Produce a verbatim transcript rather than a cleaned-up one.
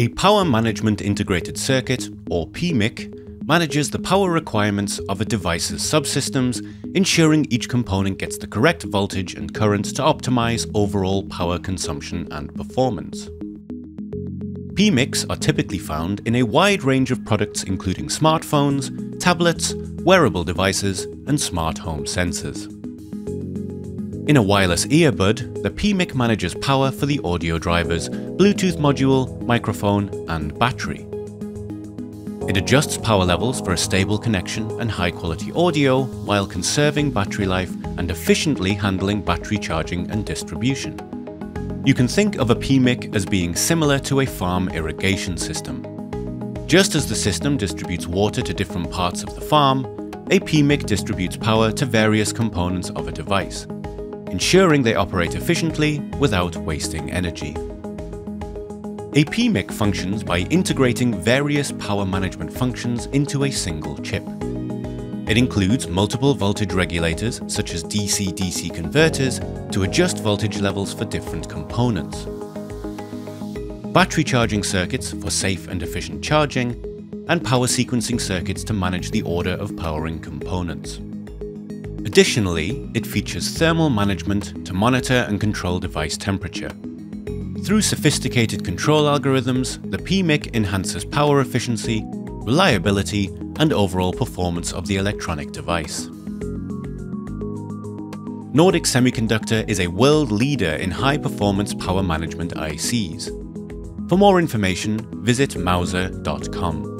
A Power Management Integrated Circuit, or P M I C, manages the power requirements of a device's subsystems, ensuring each component gets the correct voltage and current to optimize overall power consumption and performance. P M I Cs are typically found in a wide range of products including smartphones, tablets, wearable devices, and smart home sensors. In a wireless earbud, the P M I C manages power for the audio drivers, Bluetooth module, microphone, and battery. It adjusts power levels for a stable connection and high-quality audio while conserving battery life and efficiently handling battery charging and distribution. You can think of a P M I C as being similar to a farm irrigation system. Just as the system distributes water to different parts of the farm, a P M I C distributes power to various components of a device, ensuring they operate efficiently without wasting energy. A P M I C functions by integrating various power management functions into a single chip. It includes multiple voltage regulators such as D C D C converters to adjust voltage levels for different components, battery charging circuits for safe and efficient charging, and power sequencing circuits to manage the order of powering components. Additionally, it features thermal management to monitor and control device temperature. Through sophisticated control algorithms, the P M I C enhances power efficiency, reliability, and overall performance of the electronic device. Nordic Semiconductor is a world leader in high-performance power management I Cs. For more information, visit mauser dot com.